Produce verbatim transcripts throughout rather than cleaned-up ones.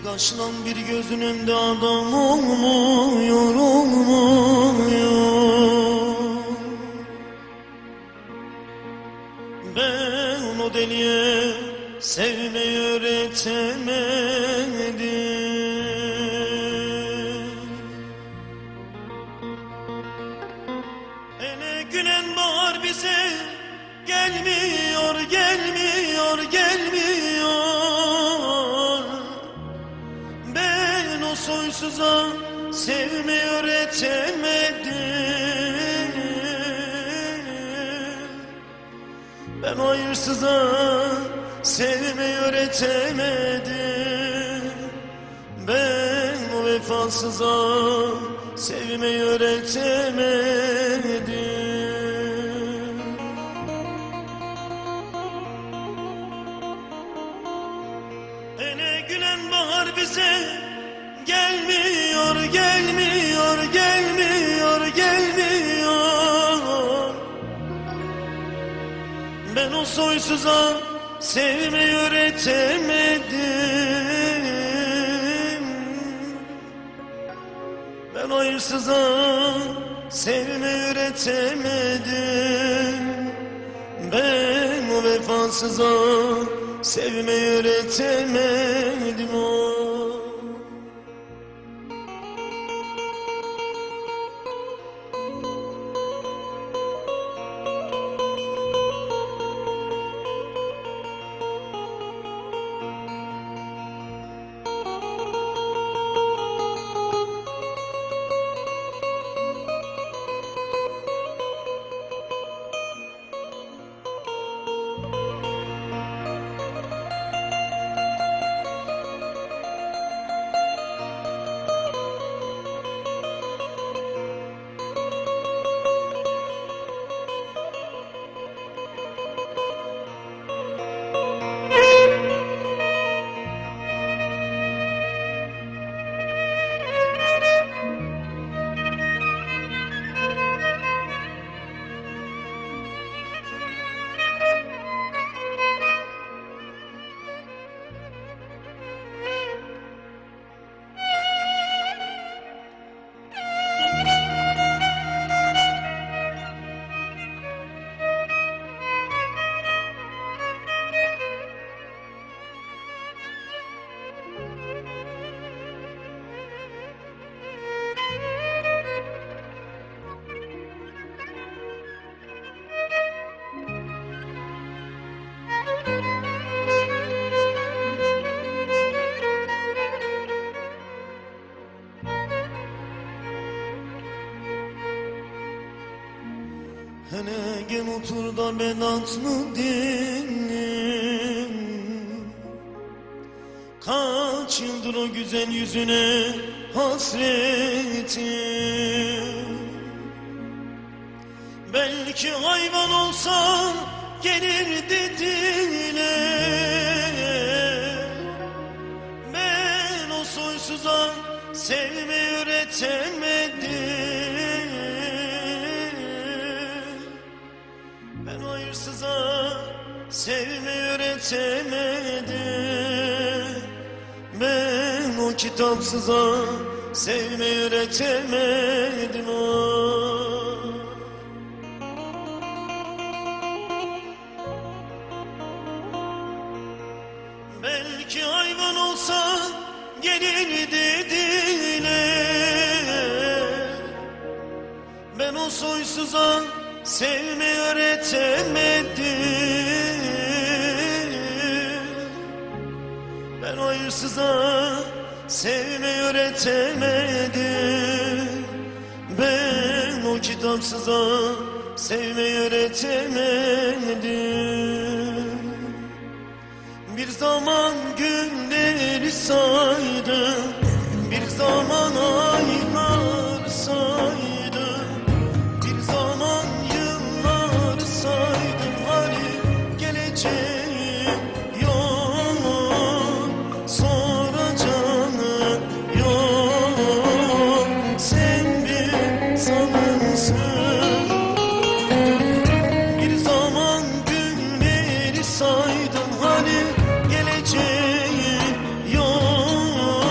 kaşla bir gözün önünde adam olmuyor, olmuyor. Ben o deliye sevmeyi öğretemedim. Hele gülen bahar bize gelmiyor, gelmiyor, gelmiyor. Ben o soysuza sevmeyi öğretemedim. Ben o hayırsıza sevmeyi öğretemedim. Ben o vefasıza sevmeyi öğretemedim. Hele gülen bahar bize gelmiyor, gelmiyor, gelmiyor, gelmiyor. Ben o soysuza sevmeyi öğretemedim. Ben o hırsıza sevmeyi öğretemedim. Ben o vefasıza sevmeyi öğretemedim. O hele gel otur da ben atlı dinlim. Kaç yıldır o güzel yüzüne hasretim. Belki hayvan olsa gelirdi dile. Ben o soysuza sevmeyi öğretemedim. Ben o hayırsıza sevmeyi öğretemedim. Ben o kitapsıza sevmeyi öğretemedim. O belki hayvan olsa gelirdi dile. Ben o soysuza sevmeyi öğretemedim. Ben o hayırsıza sevmeyi öğretemedim. Ben o kitapsıza sevmeyi öğretemedim. Bir zaman günleri saydım, bir zaman aylar saydım, bir zaman yıllar saydım. Hani geleceğim yok, soracağım yok. Sen bir sanırsın. Bir zaman günleri saydım, hani geleceğim yok.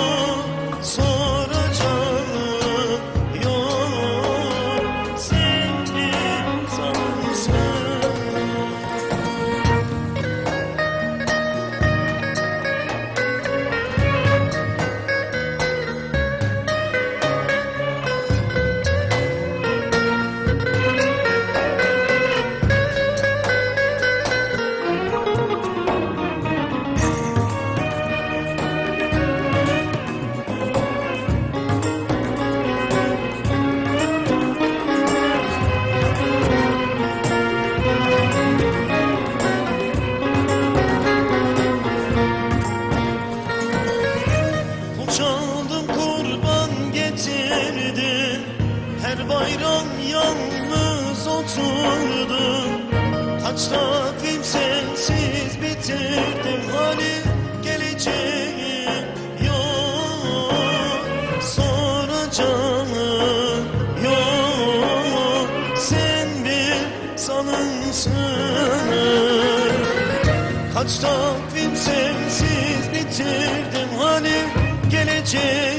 sensiz bitirdim, hani geleceğim yok, soracağım yok. Sen bir sanımsın, kaç takvim sensiz bitirdim, hani geleceğim